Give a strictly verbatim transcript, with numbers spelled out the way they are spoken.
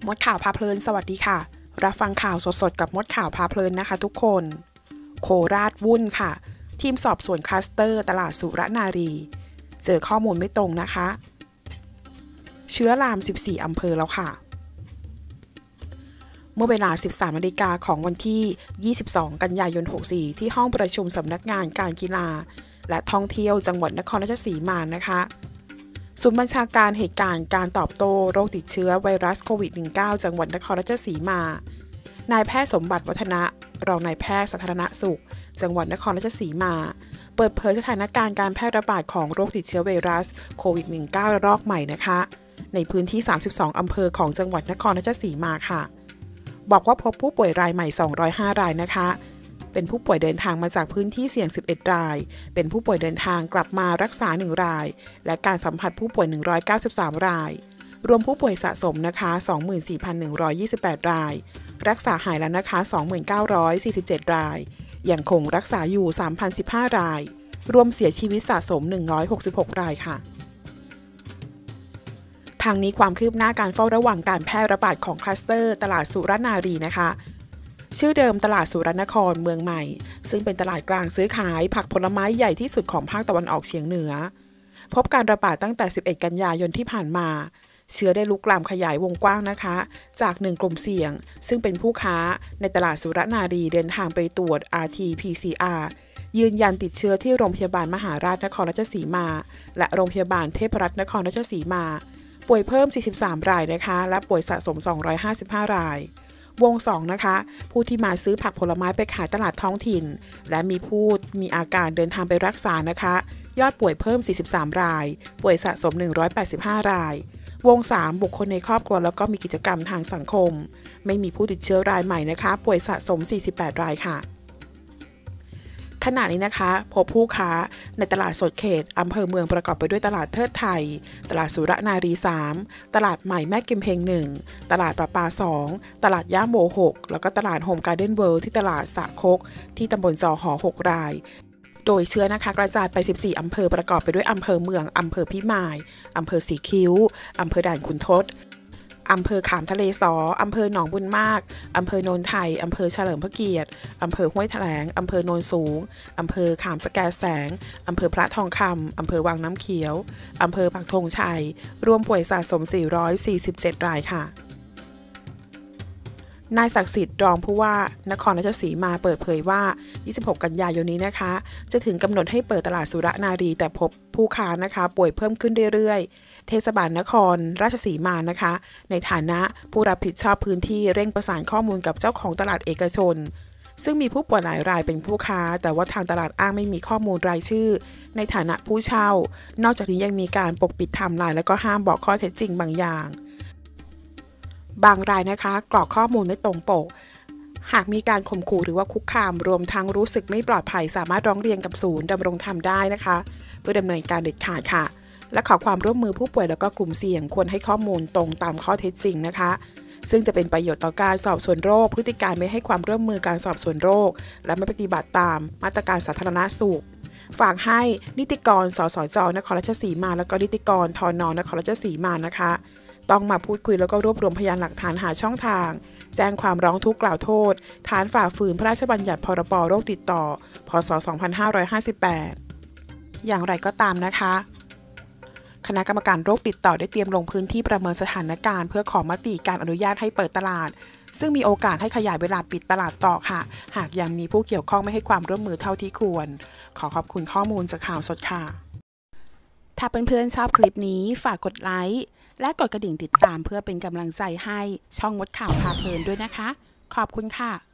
มดข่าวพาเพลินสวัสดีค่ะรับฟังข่าวสดๆกับมดข่าวพาเพลินนะคะทุกคนโคราชวุ่นค่ะทีมสอบสวนคลัสเตอร์ตลาดสุรนารีเจอข้อมูลไม่ตรงนะคะเชื้อลามสิบสี่อำเภอแล้วค่ะเมื่อเวลา สิบสามนาฬิกาของวันที่ ยี่สิบสอง กันยายน หกสี่ ที่ห้องประชุมสำนักงานการกีฬาและท่องเที่ยวจังหวัดนครราชสีมานะคะศูนย์บัญชาการเหตุการณ์การตอบโต้โรคติดเชื้อไวรัสโควิด สิบเก้า จังหวัดนครราชสีมานายแพทย์สมบัติวัฒนะรองนายแพทย์สาธารณสุขจังหวัดนครราชสีมาเปิดเผยสถานการณ์การแพร่ระบาดของโรคติดเชื้อไวรัสโควิด สิบเก้า ระลอกใหม่นะคะในพื้นที่สามสิบสองอำเภอของจังหวัดนครราชสีมาค่ะบอกว่าพบผู้ป่วยรายใหม่สองร้อยห้ารายนะคะเป็นผู้ป่วยเดินทางมาจากพื้นที่เสี่ยงสิบเอ็ดรายเป็นผู้ป่วยเดินทางกลับมารักษาหนึ่งรายและการสัมผัสผู้ป่วยหนึ่งร้อยเก้าสิบสามรายรวมผู้ป่วยสะสมนะคะ สองหมื่นสี่พันหนึ่งร้อยยี่สิบแปด รายรักษาหายแล้วนะคะ สองหมื่นเก้าร้อยสี่สิบเจ็ด รายยังคงรักษาอยู่ สามพันสิบห้า รายรวมเสียชีวิตสะสมหนึ่งร้อยหกสิบหกรายค่ะทางนี้ความคืบหน้าการเฝ้าระวังการแพร่ระบาดของคลัสเตอร์ตลาดสุรนารีนะคะชื่อเดิมตลาดสุรนครเมืองใหม่ซึ่งเป็นตลาดกลางซื้อขายผักผลไม้ใหญ่ที่สุดของภาคตะวันออกเฉียงเหนือพบการระบาดตั้งแต่สิบเอ็ดกันยายนที่ผ่านมาเชื้อได้ลุกลามขยายวงกว้างนะคะจากหนึ่งกลุ่มเสี่ยงซึ่งเป็นผู้ค้าในตลาดสุรนารีเดินทางไปตรวจ อาร์ ที พี ซี อาร์ ยืนยันติดเชื้อที่โรงพยาบาลมหาราชนครราชสีมาและโรงพยาบาลเทพรัตน์นครราชสีมาป่วยเพิ่มสี่สิบสามรายนะคะและป่วยสะสมสองร้อยห้าสิบห้รายวงสองนะคะผู้ที่มาซื้อผักผลไม้ไปขายตลาดท้องถิ่นและมีผู้มีอาการเดินทางไปรักษานะคะยอดป่วยเพิ่มสี่สิบสามรายป่วยสะสมหนึ่งร้อยแปดสิบห้ารายวงสามบุคคลในครอบครัวแล้วก็มีกิจกรรมทางสังคมไม่มีผู้ติดเชื้อรายใหม่นะคะป่วยสะสมสี่สิบแปดรายค่ะขณะนี้นะคะพบผู้ค้าในตลาดสดเขตอำเภอเมืองประกอบไปด้วยตลาดเทิดไทยตลาดสุรนารีสามตลาดใหม่แม่กิมเพงหนึ่งตลาดประปาสองตลาดย่าโมหกแล้วก็ตลาดโฮมการ์เด้นเวิลด์ที่ตลาดสะคกที่ตำบลจอหอหกรายโดยเชื้อนะคะกระจายไปสิบสี่อำเภอประกอบไปด้วยอำเภอเมืองอำเภอพิมายอำเภอสีคิ้วอำเภอด่านขุนทดอำเภอขามทะเลสออำเภอหนองบุญมากอำเภอโนนไทยอำเภอเฉลิมพระเกียรติอำเภอห้วยแถลงอำเภอโนนสูงอำเภอขามสแกแสงอำเภอพระทองคำอำเภอวังน้ำเขียวอำเภอปักธงชัยรวมป่วยสะสมสี่ร้อยสี่สิบเจ็ดรายค่ะนายศักดิ์สิทธิ์รองผู้ว่านครราชสีมาเปิดเผยว่ายี่สิบหกกันยายนนี้นะคะจะถึงกำหนดให้เปิดตลาดสุรนารีแต่พบผู้ค้านะคะป่วยเพิ่มขึ้นเรื่อยๆเทศบาลนครราชสีมานะคะในฐานะผู้รับผิดชอบพื้นที่เร่งประสานข้อมูลกับเจ้าของตลาดเอกชนซึ่งมีผู้ป่วยหลายรายเป็นผู้ค้าแต่ว่าทางตลาดอ้างไม่มีข้อมูลรายชื่อในฐานะผู้เช่านอกจากนี้ยังมีการปกปิดไทม์ไลน์แล้วก็ห้ามบอกข้อเท็จจริงบางอย่างบางรายนะคะกรอกข้อมูลไม่ตรงปกหากมีการข่มขู่หรือว่าคุกคามรวมทั้งรู้สึกไม่ปลอดภัยสามารถร้องเรียนกับศูนย์ดำรงธรรมได้นะคะเพื่อดำเนินการเด็ดขาดค่ะและขอความร่วมมือผู้ป่วยแล้วก็กลุ่มเสี่ยงควรให้ข้อมูลตรงตามข้อเท็จจริงนะคะซึ่งจะเป็นประโยชน์ต่อการสอบสวนโรคพฤติการไม่ให้ความร่วมมือการสอบสวนโรคและไม่ปฏิบัติตามมาตรการสาธารณสุขฝากให้นิติกรสสจนครราชสีมาแล้วก็นิติกรทนนครราชสีมานะคะต้องมาพูดคุยแล้วก็รวบรวมพยานหลักฐานหาช่องทางแจ้งความร้องทุกข์กล่าวโทษฐานฝ่าฝืนพระราชบัญญัติพรบโรคติดต่อพ.ศ. สองพันห้าร้อยห้าสิบแปดอย่างไรก็ตามนะคะคณะกรรมการโรคติดต่อได้เตรียมลงพื้นที่ประเมินสถานการณ์เพื่อขอมติการอนุญาตให้เปิดตลาดซึ่งมีโอกาสให้ขยายเวลาปิดตลาดต่อค่ะหากยังมีผู้เกี่ยวข้องไม่ให้ความร่วมมือเท่าที่ควรขอขอบคุณข้อมูลจากข่าวสดค่ะถ้าเพื่อนๆชอบคลิปนี้ฝากกดไลค์และกดกระดิ่งติดตามเพื่อเป็นกำลังใจให้ช่องมดข่าวพาเพลินด้วยนะคะขอบคุณค่ะ